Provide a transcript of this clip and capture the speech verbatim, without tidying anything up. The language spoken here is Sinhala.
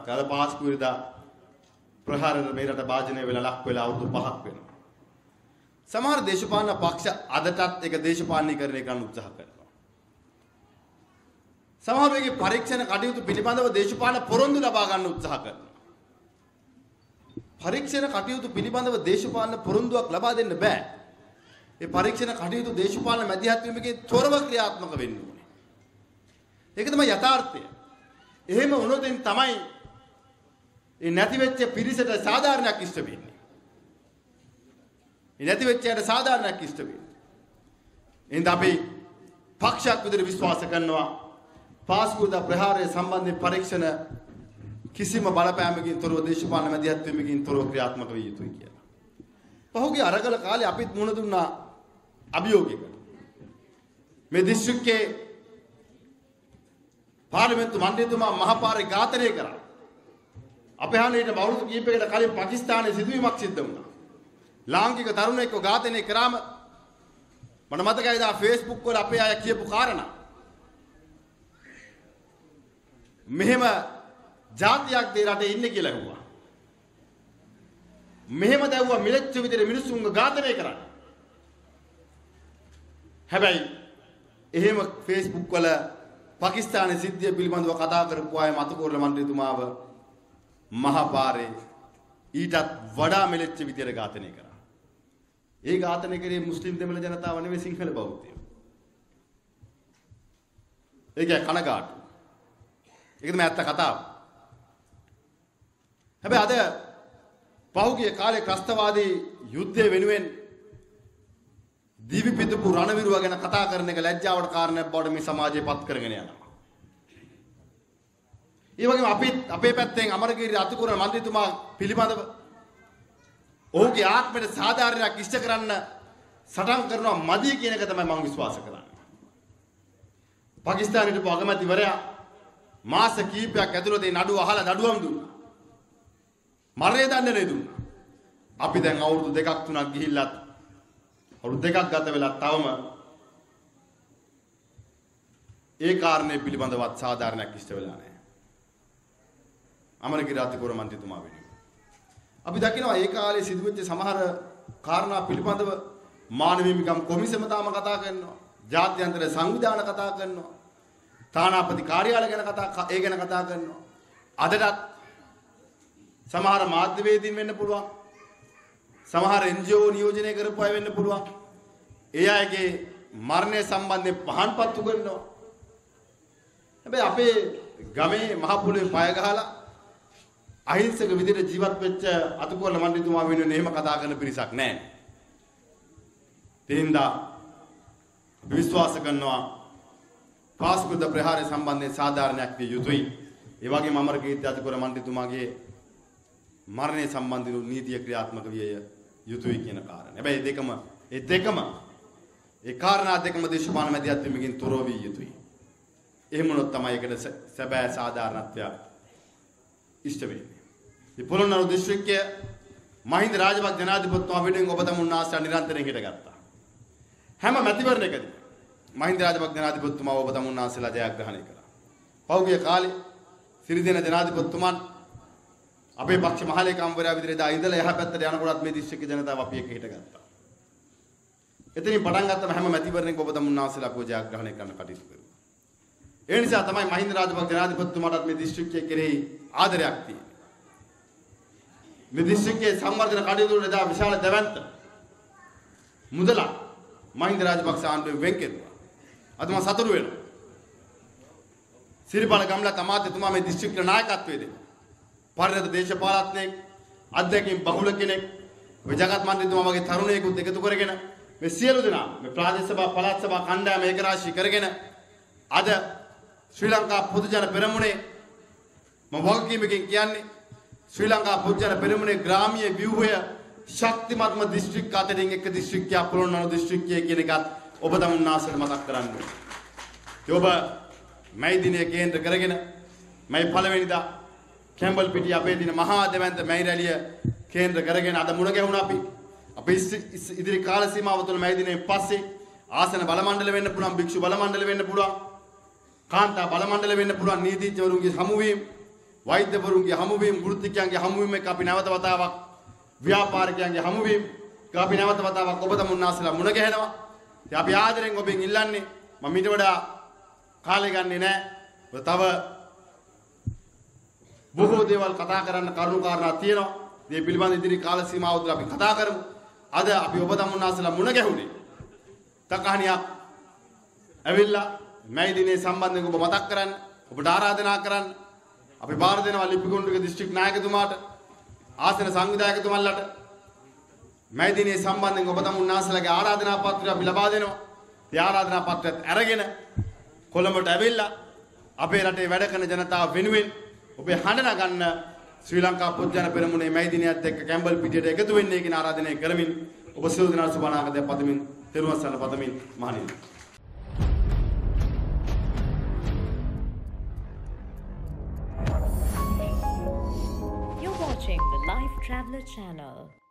සාර්ථකයි. අද පාස්කු ඉරිදා ප්‍රහාරයට මේ රට භාජනය වෙලා ලක් වෙලා අවුරුදු පහක් වෙනවා. සමහර දේශපාලන පක්ෂ අදටත් ඒක දේශපාලනීකරණය කරන්න උත්සාහ කරනවා. සමහර වෙලේ පරීක්ෂණ කටයුතු පිළිබඳව දේශපාලන පොරොන්දු ලබා ගන්න උත්සාහ කරනවා. පරීක්ෂණ කටයුතු පිළිබඳව දේශපාලන පොරොන්දුවක් ලබා දෙන්න බෑ. ඒ පරීක්ෂණ කටයුතු දේශපාලන මැදිහත් වීමකින් තොරව ක්‍රියාත්මක වෙන්න ඕනේ. ඒක තමයි යථාර්ථය. එහෙම වුණොත් තමයි ඒ නැති වෙච්ච පිරිසට සාධාරණයක් ඉෂ්ට වෙන්නේ. ඒ නැති වෙච්ච අයට සාධාරණයක් ඉෂ්ට වෙන්නේ. එහෙනම් අපි පක්ෂයක් විදිහට විශ්වාස කරනවා පාස්කෝදා ප්‍රහාරය සම්බන්ධයෙන් පරීක්ෂණ කිසිම බලපෑමකින් තොරව දේශපාලන මැදිහත් වීමකින් තොරව ක්‍රියාත්මක විය යුතුයි කියලා. පහුගිය අරගල කාලේ අපිත් මුණ දුන්නා අභියෝගයකට. මේ දිස්ත්‍රික්කයේ පාර්ලිමේන්තු මණ්ඩලතුමා මහපාරේ ඝාතනය කරා. අපේ හානෙට අවුරුදු කිහිපයකට කලින් පාකිස්තානයේ සිදුවීමක් සිද්ධ වුණා. ලාංකික තරුණයෙක්ව ඝාතනය කරාම මට මතකයි දා Facebook වල අපේ අය කියපු කාරණා. මෙහෙම ජාතියක් දේ රටේ ඉන්නේ කියලා කිව්වා. මෙහෙම දැවුවා මිලච්ච විදිහට මිනිස්සුන්ව ඝාතනය කරා. හැබැයි එහෙම Facebook වල පාකිස්තානයේ සිද්ධිය පිළිබඳව කතා කරපු අය මතකෝරළ මන්ත්‍රීතුමාව මහපාරේ ඊටත් වඩා මෙලෙච්ච විදියට ඝාතනය කරා. ඒ ඝාතනය කරේ මුස්ලිම් දෙමළ ජනතාව නෙවෙයි සිංහල බෞද්ධයෝ. ඒක කනගාටු. ඒක තමයි ඇත්ත කතාව. හැබැයි අද පහුගිය කාලේ ත්‍රස්තවාදී යුද්ධය වෙනුවෙන් දීවි පිටපු රණවිරුව ගැන කතා කරන එක ලැජ්ජාවට කාරණයක් බවට මේ සමාජය පත් කරගෙන යනවා. ඒ වගේම අපි අපේ පැත්තෙන් අමරගිරි අතුකුරණ මන්ත්‍රීතුමා පිළිබඳව ඔහුගේ ආත්මයට සාධාරණයක් ඉෂ්ට කරන්න සටන් කරනවා මදි කියන එක තමයි මම විශ්වාස කරන්නේ. පාකිස්තානයේ පො අගමැතිවරයා මාස කිහිපයක් ඇතුළත ඒ නඩුව අහලා නඩුවම් දුන්නා. මරණය දඬුවම් දුන්නා. අපි දැන් අවුරුදු දෙකක් තුනක් ගිහිල්ලත් අවුරුදු දෙකක් ගත වෙලා තවම ඒ කාරණේ පිළිබඳවත් සාධාරණයක් ඉෂ්ට වෙලා නැහැ. අමරගිරි අතිකුර මන්ත්‍රීතුමා වෙනුවෙන්. අපි දකිනවා ඒ කාලේ සිදුවෙච්ච සමහර කාරණා පිළිබඳව මානව හිමිකම් කොමිසම තාම කතා කරනවා. ජාත්‍යන්තර සංවිධාන කතා කරනවා. තානාපති කාර්යාලය ගැන කතා ඒ ගැන කතා කරනවා. අදටත් සමහර මාධ්‍යවේදීන් වෙන්න පුළුවන්. සමහර එන් ජී ඕ නියෝජනය කරපු අය වෙන්න පුළුවන්. ඒ අයගේ මරණය සම්බන්ධයෙන් පහන්පත් උගන්වනවා. හැබැයි අපේ ගමේ මහ පොළොවේ පය ගහලා අහිංසක විදිහට ජීවත් වෙච්ච අතුකොල්ල මණ්ඩලතුමා වෙනුවෙන් එහෙම කතා කරන පිරිසක් නැහැ. තේින්දා විශ්වාස කරනවා පාස්කෝද ප්‍රහාරය සම්බන්ධයෙන් සාධාරණයක් විය යුතුයි. ඒ වගේම අමරකීර්ති අතුකොල්ල මණ්ඩලතුමාගේ මරණය සම්බන්ධව නීතිය ක්‍රියාත්මක විය යුතුයි කියන කාරණය. හැබැයි දෙකම ඒ දෙකම ඒ කාරණා දෙකම දේශපාලන මැදිහත් වීමකින් තොරව විය යුතුයි. එහෙම වුණොත් තමයි ඒකට සැබෑ සාධාරණත්වය ඉෂ්ට වෙන්නේ. මේ පොළොන්නරු දිස්ත්‍රික්කයේ මහින්ද රාජපක්ෂ ජනාධිපතිතුමා වෙනුවෙන් ඔබ තමුන් ආශ්‍රය නිරන්තරයෙන් හිටගත්තා. හැම මැතිවරණයකදී මහින්ද රාජපක්ෂ ජනාධිපතිතුමා ඔබ තමුන් ආශ්‍රයලා ජයග්‍රහණය කළා. පහුගිය කාලේ සිරිදෙන ජනාධිපතිතුමන් අපේ පක්ෂ මහලේකම්වරයා විදිහට දා ඉඳලා එහා පැත්තට යනකොටත් මේ දිස්ත්‍රික්ක ජනතාව අපි එක්ක හිටගත්තා. එතනින් පටන් ගත්තම හැම මැතිවරණයකම ඔබ තමුන් ආශ්‍රයලා අපෝ ජයග්‍රහණය කරන්න කටයුතු කරුවා. ඒ නිසා තමයි මහින්ද රාජපක්ෂ ජනාධිපතිතුමාටත් මේ දිස්ත්‍රික්කයේ කෙරෙහි ආදරයක් තියෙන්නේ. මේ දිස්ත්‍රික්කයේ සංවර්ධන කටයුතු වල දා විශාල දැවැන්ත මුදල මහින්ද රාජපක්ෂ ආණ්ඩුවෙන් වෙන් කෙරුවා. අද මම සතුටු වෙනවා. සිරිපාල ගම්ලත් අමාත්‍යතුමා මේ දිස්ත්‍රික්ක නායකත්වයේ දෙනවා. පරිණත දේශපාලඥයෙක් අධ්‍යක්ෂකින් බහුල කෙනෙක් ඔය ජගත් මන්ත්‍රීතුමා වගේ තරුණයෙකුත් එකතු කරගෙන මේ සියලු දෙනා මේ ප්‍රාදේශ සභා පළාත් සභා කණ්ඩායම ඒකරාශී කරගෙන අද ශ්‍රී ලංකා පොදු ජන පෙරමුණේ මම වගකීමකින් කියන්නේ ශ්‍රී ලංකා පොදු ජන පෙරමුණේ ග්‍රාමීය ව්‍යුහය ශක්තිමත්ම දිස්ත්‍රික්ක අතරින් එක දිස්ත්‍රික්කයක් පොළොන්නරු දිස්ත්‍රික්කය කියන එකත් ඔබ තමුන් ආසට මතක් කරන්න ඕනේ. ඔබ මේ දිනේ කේන්ද්‍ර කරගෙන මේ පළවෙනිදා කැම්බල් පිටිය අපේ දින මහා දෙවන්ත මේ රැළිය කේන්ද්‍ර කරගෙන අද මුණ ගැහුණා අපි. අපි ඉදිරි කාල සීමාව තුළ මේ දිනේ පස්සේ ආසන බල මණ්ඩල වෙන්න පුළුවන්, භික්ෂු බල මණ්ඩල වෙන්න පුළුවන්, කාන්තා බල මණ්ඩල වෙන්න පුළුවන්, නීතිඥවරුන්ගේ හමුවීම, වෛද්‍යවරුන්ගේ හමුවීම, වෘත්තිකයන්ගේ හමුවීම එක අපි නැවත වතාවක් ව්‍යාපාරිකයන්ගේ හමුවීම එක අපි නැවත වතාවක් ඔබ තමුන්නාසලා මුණ ගැහෙනවා. ඉතින් අපි ආදරෙන් ඔබෙන් ඉල්ලන්නේ මම ඊට වඩා කාලය ගන්නෙ නැහැ. තව බොහෝ දේවල් කතා කරන්න කරුණු කාරණා තියෙනවා. මේ පිළිබඳ ඉදිරි කාල සීමාව තුළ අපි කතා කරමු. අද අපි ඔබ තමුන්නාසලා මුණ ගැහුනේ තකහණියක් ඇවිල්ලා මේ දිනේ සම්බන්ධයෙන් ඔබ මතක් කරන්න, ඔබට ආරාධනා කරන්න. අපි බාර දෙනවා ලිපිගොන්ඩුක දිස්ත්‍රික් නායකතුමාට, ආසන සංවිධායකතුමන්ලට මේ දිනේ සම්බන්ධයෙන් ඔබ තමුන්නාසලාගේ ආරාධනා පත්‍රය අපි ලබා දෙනවා. ඒ ආරාධනා පත්‍රයත් අරගෙන කොළඹට ඇවිල්ලා අපේ රටේ වැඩ කරන ජනතාව වෙනුවෙන් ඔබේ හඬ නගන්න ශ්‍රී ලංකා පොත්ජන පෙරමුණේ මේ දිනයත් එක්ක කැම්බල් පිටියට එකතු වෙන්නේ කියන ආරාධනය කරමින් ඔබ සියලු දෙනා සුබ අනාගතයක් පතමින් තෙරුවන් සරණ පතමින් මහණෙනි. You're watching the Life Traveller channel.